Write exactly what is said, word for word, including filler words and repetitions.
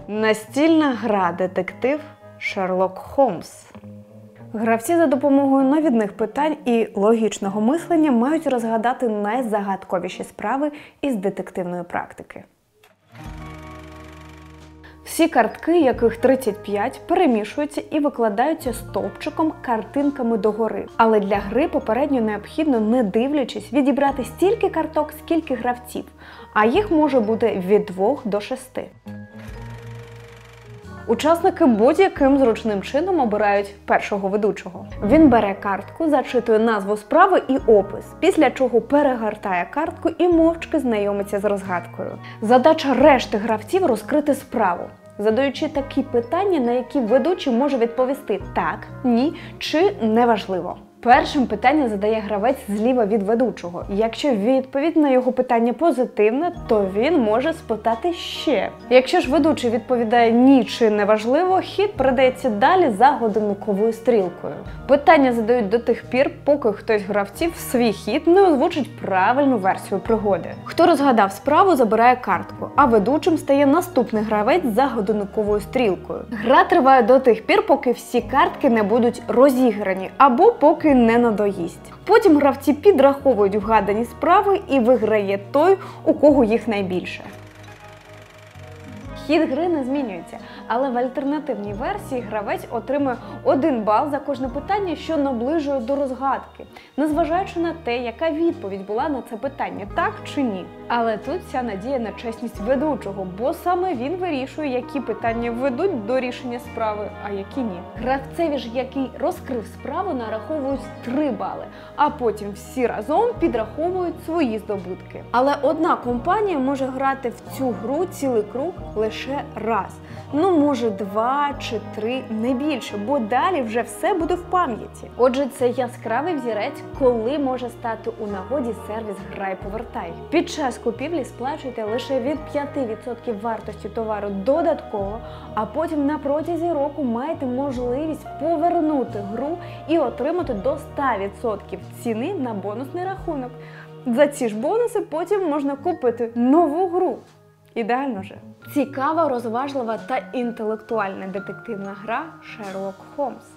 Настільна гра детектив Шерлок Холмс. Гравці за допомогою навідних питань і логічного мислення мають розгадати найзагадковіші справи із детективної практики. Всі картки, яких тридцять п'ять, перемішуються і викладаються стовпчиком картинками догори. Але для гри попередньо необхідно, не дивлячись, відібрати стільки карток, скільки гравців, а їх може бути від двох до шести. Учасники будь-яким зручним чином обирають першого ведучого. Він бере картку, зачитує назву справи і опис, після чого перегортає картку і мовчки знайомиться з розгадкою. Задача решти гравців – розкрити справу, задаючи такі питання, на які ведучий може відповісти «так», «ні» чи «неважливо». Першим питання задає гравець зліва від ведучого. Якщо відповідь на його питання позитивна, то він може спитати ще. Якщо ж ведучий відповідає «ні» чи «неважливо», хід передається далі за годинниковою стрілкою. Питання задають до тих пір, поки хтось з гравців в свій хід не озвучить правильну версію пригоди. Хто розгадав справу, забирає картку, а ведучим стає наступний гравець за годинниковою стрілкою. Гра триває до тих пір, поки всі картки не будуть розіграні, або поки не надоїсть. Потім гравці підраховують вгадані справи і виграє той, у кого їх найбільше. Хід гри не змінюється, але в альтернативній версії гравець отримує один бал за кожне питання, що наближує до розгадки, незважаючи на те, яка відповідь була на це питання, так чи ні. Але тут вся надія на чесність ведучого, бо саме він вирішує, які питання ведуть до рішення справи, а які ні. Гравцеві ж, який розкрив справу, нараховують три бали, а потім всі разом підраховують свої здобутки. Але одна компанія може грати в цю гру цілий круг лише раз. Ну, може, два чи три, не більше, бо далі вже все буде в пам'яті. Отже, це яскравий взірець, коли може стати у нагоді сервіс «Грай-повертай». Під час купівлі сплачуйте лише від п'яти відсотків вартості товару додатково, а потім на протязі року маєте можливість повернути гру і отримати до ста відсотків ціни на бонусний рахунок. За ці ж бонуси потім можна купити нову гру. Ідеально же. Цікава, розважлива та інтелектуальна детективна гра «Шерлок Холмс».